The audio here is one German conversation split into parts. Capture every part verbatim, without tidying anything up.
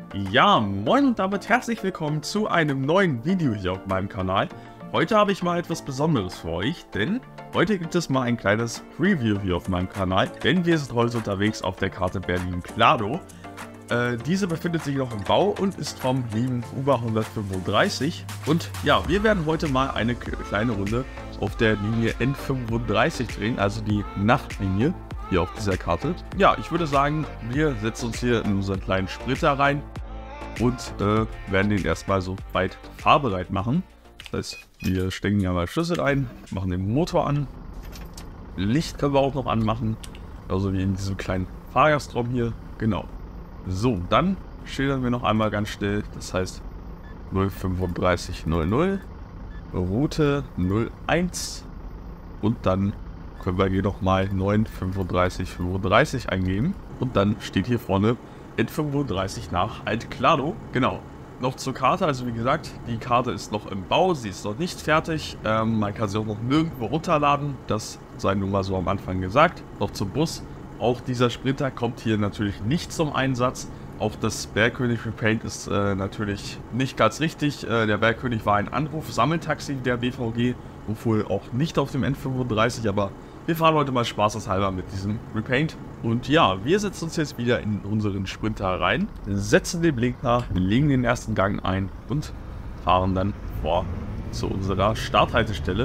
Ja, moin und damit herzlich willkommen zu einem neuen Video hier auf meinem Kanal. Heute habe ich mal etwas Besonderes für euch, denn heute gibt es mal ein kleines Preview hier auf meinem Kanal, denn wir sind heute unterwegs auf der Karte Berlin-Klado. Äh, diese befindet sich noch im Bau und ist vom lieben Uber hundertfünfunddreißig. Und ja, wir werden heute mal eine kleine Runde auf der Linie N fünfunddreißig drehen, also die Nachtlinie hier auf dieser Karte. Ja, ich würde sagen, wir setzen uns hier in unseren kleinen Splitter rein und äh, werden den erstmal so weit fahrbereit machen. Das heißt, wir stecken ja mal Schlüssel ein, machen den Motor an. Licht können wir auch noch anmachen, also wie in diesem kleinen Fahrgastraum hier. Genau. So, dann schildern wir noch einmal ganz schnell, das heißt null fünfunddreißig null null, Route null eins und dann können wir hier nochmal neun fünfunddreißig fünfunddreißig eingeben und dann steht hier vorne N fünfunddreißig nach Alt-Klado. Genau. Noch zur Karte, also wie gesagt, die Karte ist noch im Bau, sie ist noch nicht fertig. Ähm, man kann sie auch noch nirgendwo runterladen, das sei nun mal so am Anfang gesagt. Noch zum Bus. Auch dieser Sprinter kommt hier natürlich nicht zum Einsatz. Auch das Bergkönig Repaint ist äh, natürlich nicht ganz richtig. Äh, der Bergkönig war ein Anruf-Sammeltaxi der B V G, obwohl auch nicht auf dem N fünfunddreißig, aber wir fahren heute mal spaßeshalber mit diesem Repaint. Und ja, wir setzen uns jetzt wieder in unseren Sprinter rein, setzen den Blinker, legen den ersten Gang ein und fahren dann vor zu unserer Starthaltestelle.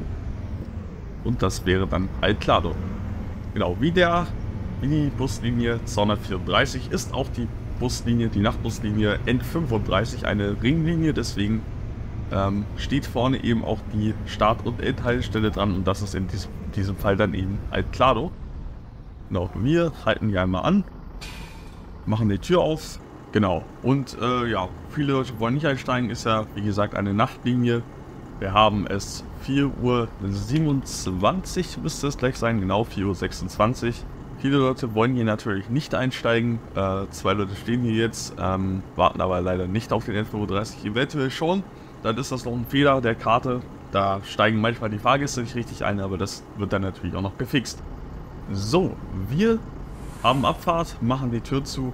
Und das wäre dann Alt-Klado. Genau, wie der wie die Buslinie zweihundertvierunddreißig ist auch die Buslinie, die Nachtbuslinie N fünfunddreißig eine Ringlinie, deswegen ähm, steht vorne eben auch die Start- und Endhaltestelle dran und das ist in diesem, diesem Fall dann eben Alt-Klado. Genau, wir halten die einmal an, machen die Tür auf, genau, und äh, ja, viele Leute wollen nicht einsteigen, ist ja wie gesagt eine Nachtlinie. Wir haben es vier Uhr siebenundzwanzig, müsste es gleich sein, genau vier Uhr sechsundzwanzig. Viele Leute wollen hier natürlich nicht einsteigen, äh, zwei Leute stehen hier jetzt, ähm, warten aber leider nicht auf den N fünfunddreißig, eventuell schon. Dann ist das noch ein Fehler der Karte, da steigen manchmal die Fahrgäste nicht richtig ein, aber das wird dann natürlich auch noch gefixt. So, wir haben Abfahrt, machen die Tür zu,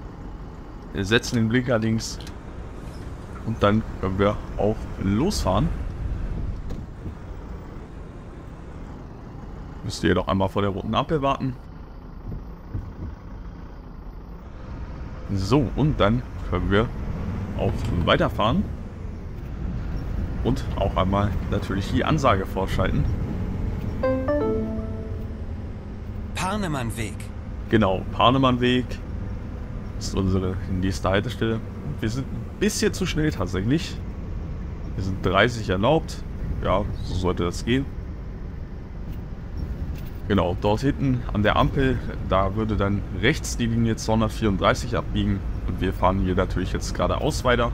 setzen den Blinker links und dann können wir auch losfahren. Müsst ihr doch einmal vor der roten Ampel warten. So, und dann können wir auch weiterfahren. Und auch einmal natürlich die Ansage vorschalten. Parnemannweg. Genau, Parnemannweg ist unsere nächste Haltestelle. Wir sind ein bisschen zu schnell tatsächlich. Wir sind dreißig erlaubt. Ja, so sollte das gehen. Genau, dort hinten an der Ampel, da würde dann rechts die Linie zweihundertvierunddreißig abbiegen. Und wir fahren hier natürlich jetzt geradeaus weiter.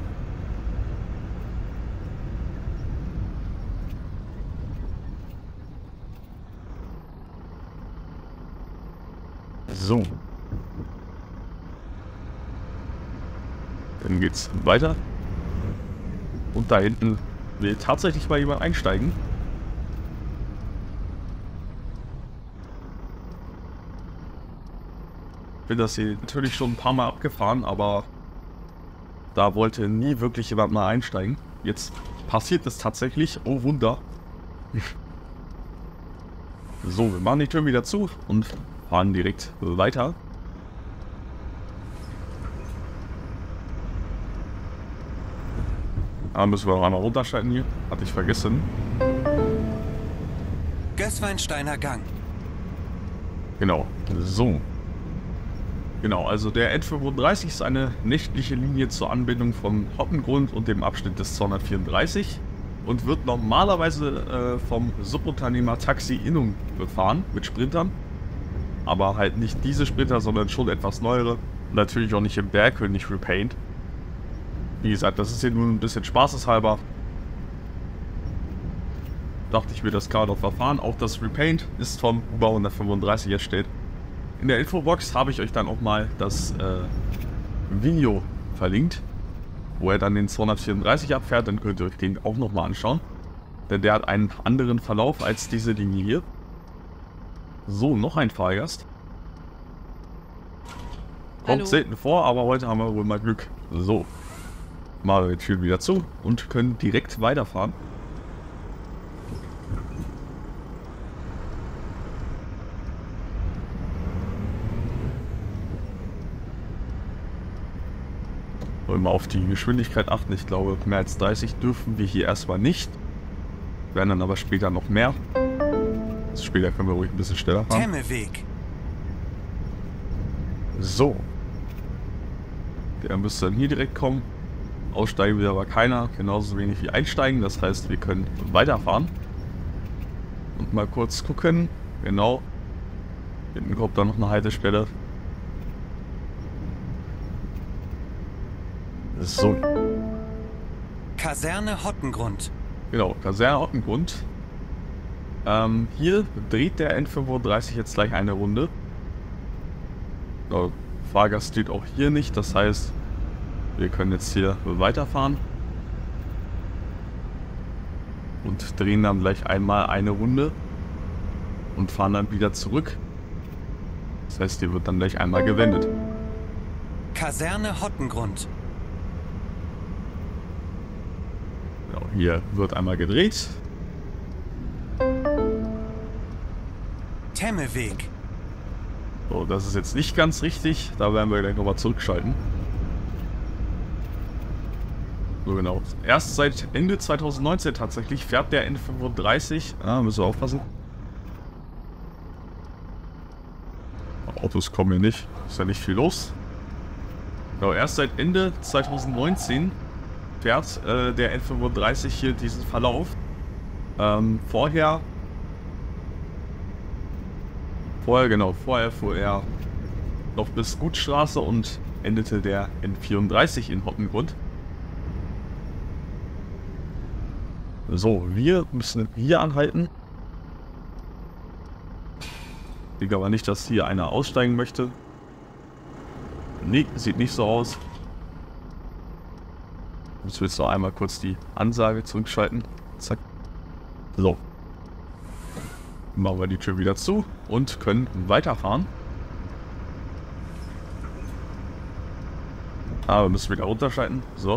So. Dann geht's weiter. Und da hinten will tatsächlich mal jemand einsteigen. Ich bin das hier natürlich schon ein paar Mal abgefahren, aber da wollte nie wirklich jemand mal einsteigen. Jetzt passiert es tatsächlich. Oh Wunder. So, wir machen die Tür wieder zu und fahren direkt weiter. Da müssen wir auch einmal runterschalten hier. Hatte ich vergessen. Gößweinsteiner Gang. Genau. So. Genau, also der N fünfunddreißig ist eine nächtliche Linie zur Anbindung vom Hoppengrund und dem Abschnitt des zweihundertvierunddreißig und wird normalerweise äh, vom Subunternehmer Taxi Innung befahren mit Sprintern. Aber halt nicht diese Sprinter, sondern schon etwas neuere. Und natürlich auch nicht im Bergkönig Repaint. Wie gesagt, das ist hier nur ein bisschen spaßeshalber. Dachte ich mir das gerade noch verfahren. Auch das Repaint ist vom Uber hundertfünfunddreißig erstellt. In der Infobox habe ich euch dann auch mal das äh, Video verlinkt, wo er dann den zweihundertvierunddreißig abfährt, dann könnt ihr euch den auch nochmal anschauen. Denn der hat einen anderen Verlauf als diese Linie hier. So, noch ein Fahrgast. Kommt Hallo. selten vor, aber heute haben wir wohl mal Glück. So. Machen wir die Tür wieder zu und können direkt weiterfahren. So, immer auf die Geschwindigkeit achten. Ich glaube, mehr als dreißig dürfen wir hier erstmal nicht. Werden dann aber später noch mehr. Also später können wir ruhig ein bisschen schneller fahren. Temmeweg. So. Der müsste dann hier direkt kommen. Aussteigen will aber keiner, genauso wenig wie einsteigen. Das heißt, wir können weiterfahren. Und mal kurz gucken. Genau. Hinten kommt dann noch eine Haltestelle. So. Kaserne Hottengrund. Genau, Kaserne Hottengrund. Ähm, hier dreht der N fünfunddreißig jetzt gleich eine Runde. So, Fahrgast steht auch hier nicht, das heißt, wir können jetzt hier weiterfahren. Und drehen dann gleich einmal eine Runde. Und fahren dann wieder zurück. Das heißt, hier wird dann gleich einmal gewendet. Kaserne Hottengrund. Genau, hier wird einmal gedreht. Temmeweg. So, das ist jetzt nicht ganz richtig. Da werden wir gleich nochmal zurückschalten. So genau. Erst seit Ende zweitausendneunzehn tatsächlich fährt der N fünfunddreißig. Ah, müssen wir aufpassen. Autos kommen hier nicht. Ist ja nicht viel los. Genau, erst seit Ende zweitausendneunzehn fährt äh, der N fünfunddreißig hier diesen Verlauf. Ähm, vorher... Vorher, genau, vorher fuhr er noch bis Gutstraße und endete der N vierunddreißig in Hottengrund. So, wir müssen hier anhalten. Ich denke aber nicht, dass hier einer aussteigen möchte. Nee, sieht nicht so aus. Jetzt willst du einmal kurz die Ansage zurückschalten. Zack. So. Machen wir die Tür wieder zu und können weiterfahren. Aber wir müssen wieder runterschalten. So.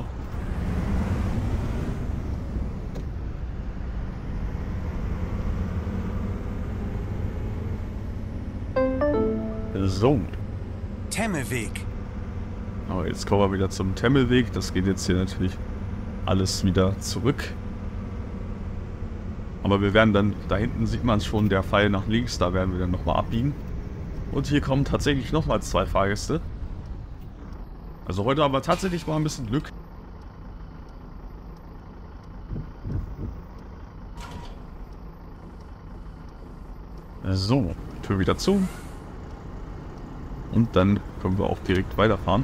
So. Temmeweg. Aber jetzt kommen wir wieder zum Temmelweg. Das geht jetzt hier natürlich alles wieder zurück. Aber wir werden dann, da hinten sieht man es schon, der Pfeil nach links, da werden wir dann nochmal abbiegen. Und hier kommen tatsächlich nochmal zwei Fahrgäste. Also heute haben wir tatsächlich mal ein bisschen Glück. So, Tür wieder zu. Und dann können wir auch direkt weiterfahren.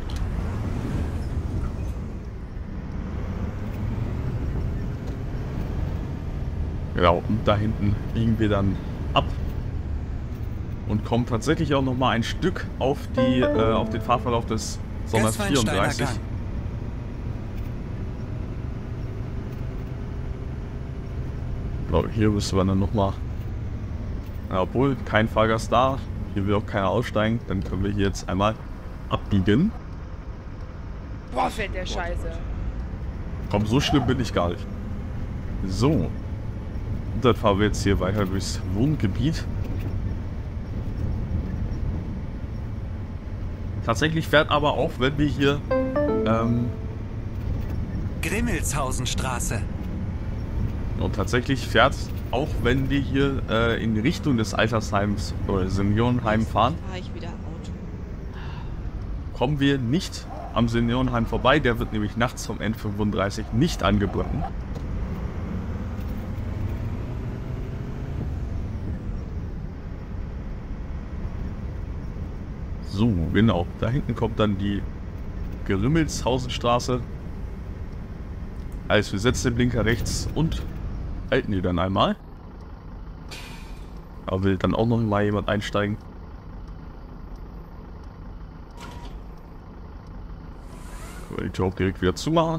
Genau, und da hinten biegen wir dann ab. Und kommen tatsächlich auch noch mal ein Stück auf, die, äh, auf den Fahrverlauf des Sommers vierunddreißig. Genau, hier müssen wir dann noch mal... Ja, obwohl, kein Fahrgast da. Hier will auch keiner aussteigen. Dann können wir hier jetzt einmal abbiegen. Boah, fährt der Scheiße. Komm, so schlimm bin ich gar nicht. So. Und dann fahren wir jetzt hier weiter durchs Wohngebiet. Tatsächlich fährt aber auch, wenn wir hier... Ähm, Grimmelshausenstraße. und tatsächlich fährt, auch wenn wir hier äh, in Richtung des Altersheims oder Seniorenheim fahren, Fahre ich wieder Auto. kommen wir nicht am Seniorenheim vorbei. Der wird nämlich nachts vom N fünfunddreißig nicht angebunden. So, genau. Da hinten kommt dann die Grimmelshausenstraße. Also wir setzen den Blinker rechts und halten die dann einmal. Aber will dann auch noch mal jemand einsteigen. Können wir die Tür auch direkt wieder zumachen.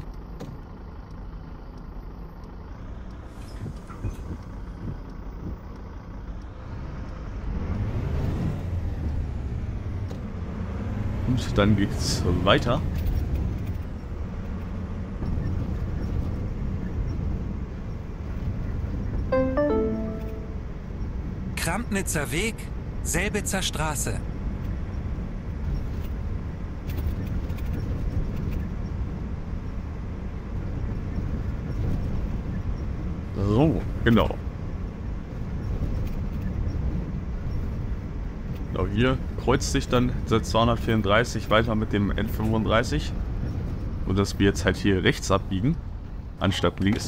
Und dann geht's weiter. Krampnitzer Weg, Selbitzer Straße. So, genau. Genau, hier kreuzt sich dann der zweihundertvierunddreißig weiter mit dem N fünfunddreißig. Und dass wir jetzt halt hier rechts abbiegen, anstatt links.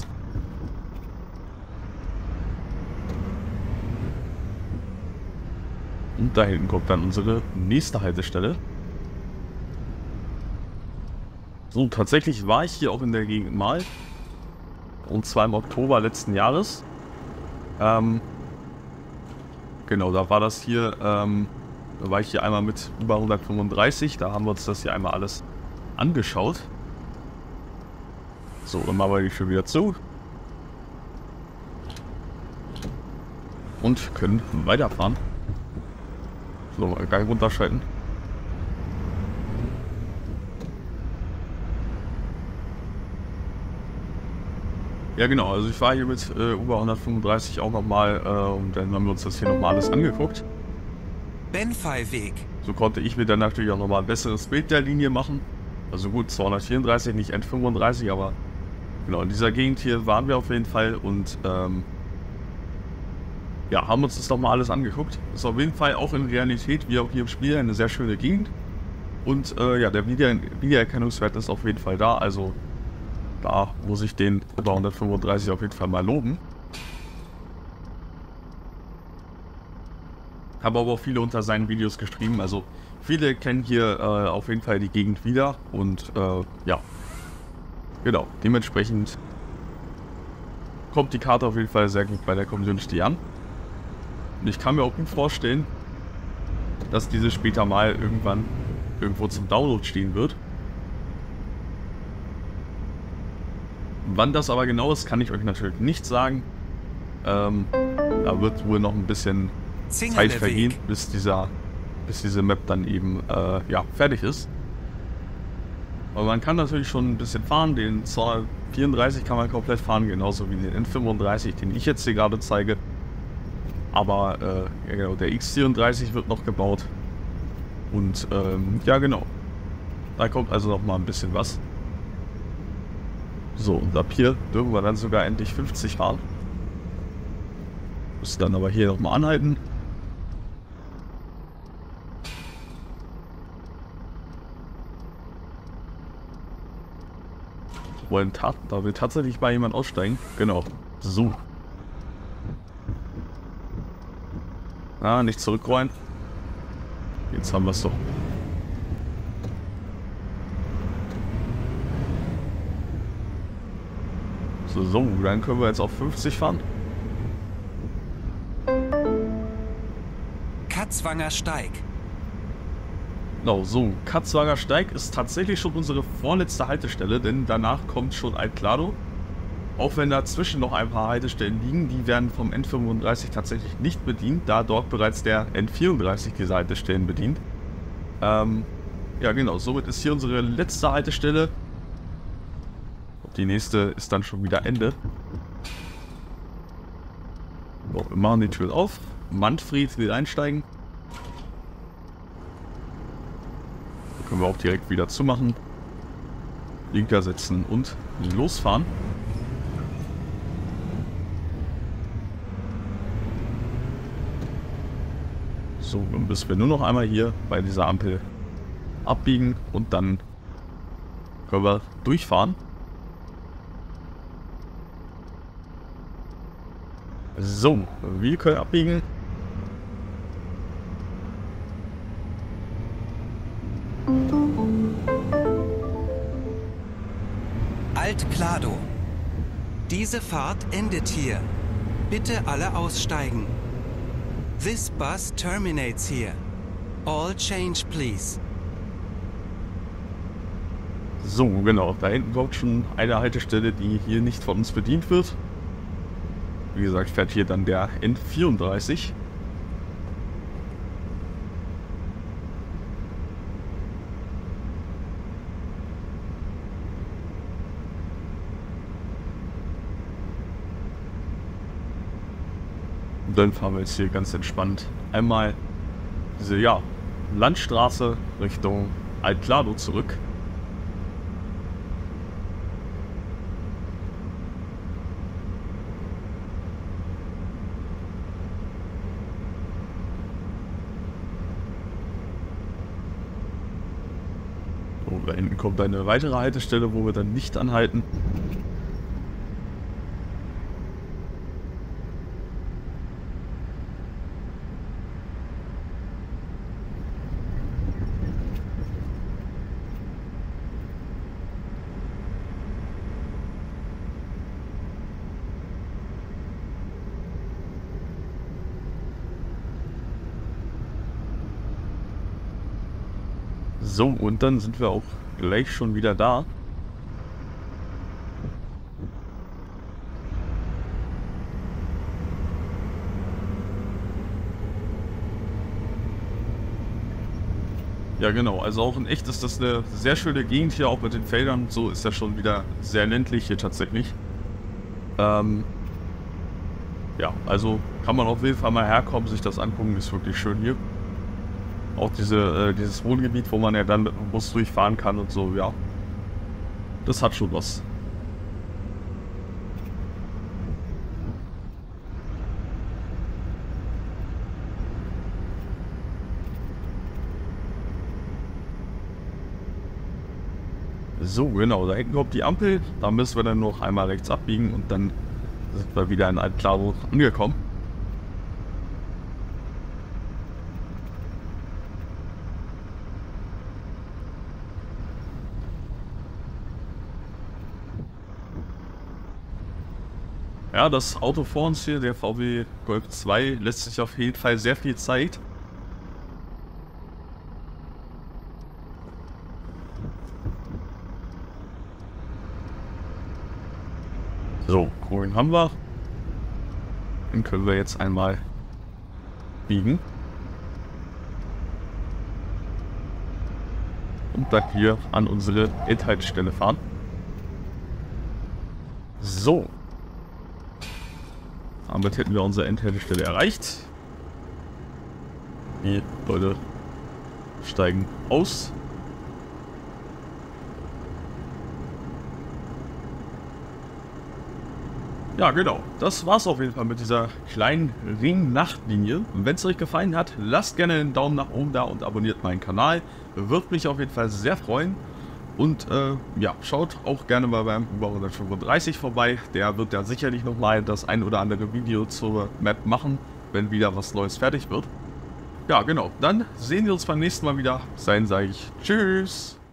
Und da hinten kommt dann unsere nächste Haltestelle. So, tatsächlich war ich hier auch in der Gegend mal. Und zwar im Oktober letzten Jahres. Ähm, genau, da war das hier, ähm, da war ich hier einmal mit über hundertfünfunddreißig. Da haben wir uns das hier einmal alles angeschaut. So, dann machen wir die schon wieder zu. Und können weiterfahren. So, mal Gang runterschalten. Ja genau, also ich war hier mit äh, über hundertfünfunddreißig auch nochmal äh, und dann haben wir uns das hier nochmal alles angeguckt. Benfey-Weg. So konnte ich mir dann natürlich auch nochmal ein besseres Bild der Linie machen. Also gut, zweihundertvierunddreißig, nicht N fünfunddreißig, aber genau, in dieser Gegend hier waren wir auf jeden Fall und ähm, ja, haben uns das nochmal alles angeguckt. Ist auf jeden Fall auch in Realität, wie auch hier im Spiel, eine sehr schöne Gegend. Und äh, ja, der Video Wiedererkennungswert ist auf jeden Fall da, also da muss ich den über hundertfünfunddreißig auf jeden Fall mal loben. Habe aber auch viele unter seinen Videos geschrieben, also viele kennen hier äh, auf jeden Fall die Gegend wieder und äh, ja, genau, dementsprechend kommt die Karte auf jeden Fall sehr gut bei der Community an. Und ich kann mir auch gut vorstellen, dass diese später mal irgendwann irgendwo zum Download stehen wird. Wann das aber genau ist, kann ich euch natürlich nicht sagen. Ähm, da wird wohl noch ein bisschen Zeit vergehen, bis dieser, bis diese Map dann eben äh, ja, fertig ist. Aber man kann natürlich schon ein bisschen fahren. Den zweihundertvierunddreißig kann man komplett fahren, genauso wie den N fünfunddreißig, den ich jetzt hier gerade zeige. Aber äh, ja genau, der X vierunddreißig wird noch gebaut. Und ähm, ja genau, da kommt also noch mal ein bisschen was. So, und ab hier dürfen wir dann sogar endlich fünfzig fahren. Müssen dann aber hier nochmal anhalten. Wollen ta da will tatsächlich mal jemand aussteigen. Genau. So. Ah, nicht zurückrollen. Jetzt haben wir es doch. So, so, dann können wir jetzt auf fünfzig fahren. Katzwanger Steig. Genau, so, Katzwanger Steig ist tatsächlich schon unsere vorletzte Haltestelle, denn danach kommt schon Altlado. Auch wenn dazwischen noch ein paar Haltestellen liegen, die werden vom N fünfunddreißig tatsächlich nicht bedient, da dort bereits der N vierunddreißig diese Haltestellen bedient. Ähm, ja genau, somit ist hier unsere letzte Haltestelle. Die nächste ist dann schon wieder Ende. So, wir machen die Tür auf. Manfred will einsteigen. Da können wir auch direkt wieder zumachen. Blinker setzen und losfahren. So, dann müssen wir nur noch einmal hier bei dieser Ampel abbiegen und dann können wir durchfahren. So, wir können abbiegen. Altlado. Diese Fahrt endet hier. Bitte alle aussteigen. This bus terminates here. All change, please. So, genau. Da hinten kommt schon eine Haltestelle, die hier nicht von uns bedient wird. Wie gesagt, fährt hier dann der N vierunddreißig. Und dann fahren wir jetzt hier ganz entspannt einmal diese, ja, Landstraße Richtung Alt-Klado zurück. So, da hinten kommt eine weitere Haltestelle, wo wir dann nicht anhalten. So, und dann sind wir auch gleich schon wieder da. Ja genau, also auch in echt ist das eine sehr schöne Gegend hier, auch mit den Feldern und so ist ja schon wieder sehr ländlich hier tatsächlich. Ähm, ja, also kann man auf jeden Fall mal herkommen, sich das angucken, ist wirklich schön hier. Auch diese, äh, dieses Wohngebiet, wo man ja dann mit dem Bus durchfahren kann und so, ja. Das hat schon was. So, genau, da hinten kommt die Ampel. Da müssen wir dann noch einmal rechts abbiegen und dann sind wir wieder in Alt-Klado angekommen. Ja, das Auto vor uns hier, der V W Golf zwei, lässt sich auf jeden Fall sehr viel Zeit. So, grün haben wir. Dann können wir jetzt einmal biegen. Und dann hier an unsere Endhaltestelle fahren. So. Damit hätten wir unsere Endhaltestelle erreicht. Die Leute steigen aus. Ja, genau. Das war's auf jeden Fall mit dieser kleinen Ring-Nachtlinie. Wenn es euch gefallen hat, lasst gerne einen Daumen nach oben da und abonniert meinen Kanal. Würde mich auf jeden Fall sehr freuen. Und äh, ja, schaut auch gerne mal beim Uber hundertfünfunddreißig vorbei. Der wird ja sicherlich nochmal das ein oder andere Video zur Map machen, wenn wieder was Neues fertig wird. Ja, genau. Dann sehen wir uns beim nächsten Mal wieder. Bis dahin sage ich Tschüss.